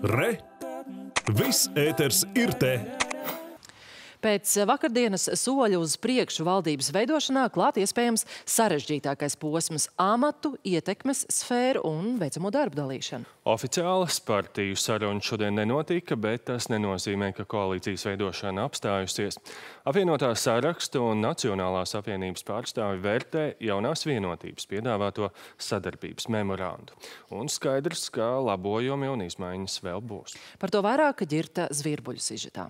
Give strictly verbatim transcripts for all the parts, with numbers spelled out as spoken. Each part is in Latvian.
Re! Viss ēters ir te! Pēc vakardienas soļu uz priekšu valdības veidošanā klāt iespējams sarežģītākais posms – amatu, ietekmes sfēru un veicamo darbu dalīšanu. Oficiālas partiju sarunas šodien nenotika, bet tas nenozīmē, ka koalīcijas veidošana apstājusies. Apvienotās Sarakstu un Nacionālās apvienības pārstāvi vērtē jaunās vienotības piedāvāto sadarbības memorandu. Un skaidrs, ka labojumi un izmaiņas vēl būs. Par to vairāk Ģirta Zvirbuļu sižetā.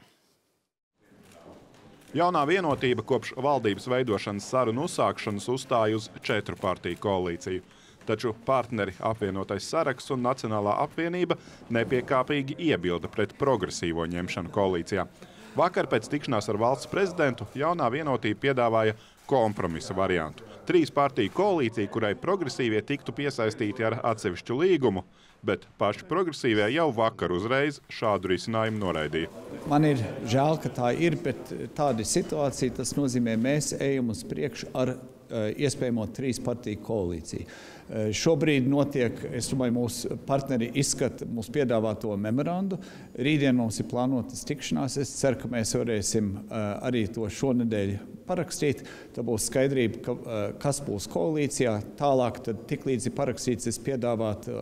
Jaunā vienotība kopš valdības veidošanas sarunu uzsākšanas uzstāja uz četru partiju koalīciju. Taču partneri Apvienotais Saraksts un Nacionālā apvienība nepiekāpīgi iebilda pret progresīvo ņemšanu koalīcijā. Vakar pēc tikšanās ar valsts prezidentu jaunā vienotība piedāvāja kompromisa variantu. Trīs partiju koalīcija, kurai progresīvie tiktu piesaistīti ar atsevišķu līgumu, bet paši progresīvie jau vakar uzreiz šādu risinājumu noraidīja. Man ir žēl, ka tā ir, bet tāda situācija, tas nozīmē, mēs ejam uz priekšu ar iespējamo trīs partiju koalīciju. Šobrīd notiek, es domāju, mūsu partneri izskata mūsu piedāvāto memorandu. Rītdien mums ir plānotas tikšanās. Es ceru, ka mēs varēsim arī to šonedēļ parakstīt. Tā būs skaidrība, kas būs koalīcijā. Tālāk, tad tiklīdz ir parakstīts, es piedāvātu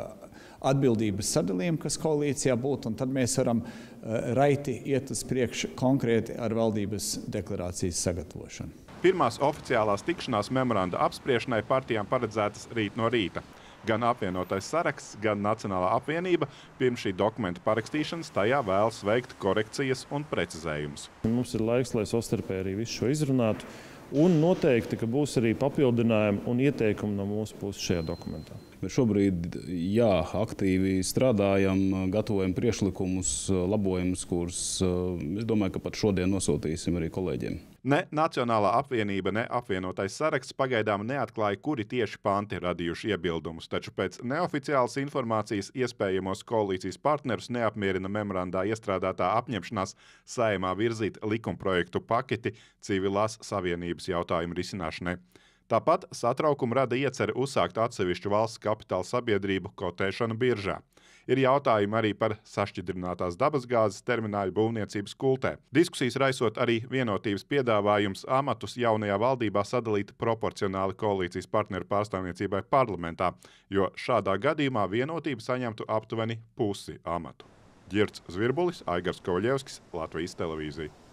atbildības sadalījumu, kas koalīcijā būtu, un tad mēs varam raiti iet uz priekšu konkrēti ar valdības deklarācijas sagatavošanu. Pirmās oficiālās tikšanās memoranda apspriešanai partijām paredzētas rīt no rīta. Gan Apvienotais Saraksts, gan Nacionālā apvienība pirms šī dokumenta parakstīšanas tajā vēlas veikt korekcijas un precizējumus. Mums ir laiks, lai savstarpēji arī visu šo izrunātu, un noteikti, ka būs arī papildinājumi un ieteikumi no mūsu puses šajā dokumentā. Mēs šobrīd, jā, aktīvi strādājam, gatavojam priekšlikumus, labojumus, kurus, es domāju, ka pat šodien nosūtīsim arī kolēģiem. Ne Nacionālā apvienība, ne Apvienotais Saraksts pagaidām neatklāja, kuri tieši panti radījuši iebildumus, taču pēc neoficiālas informācijas iespējamos koalīcijas partnerus neapmierina memorandā iestrādātā apņemšanās Saeimā virzīt likumprojektu paketi civilās savienības jautājumu risināšanai. Tāpat satraukumu rada iecere uzsākt atsevišķu valsts kapitāla sabiedrību kotēšanu biržā. Ir jautājumi arī par sašķidrinātās dabasgāzes termināļu būvniecības kultē. Diskusijas raisot arī vienotības piedāvājums amatus jaunajā valdībā sadalīt proporcionāli koalīcijas partneru pārstāvniecībai parlamentā, jo šādā gadījumā vienotība saņemtu aptuveni pusi amatu. Ģirts Zvirbulis, Aigars Kovaļevskis, Latvijas televīzija.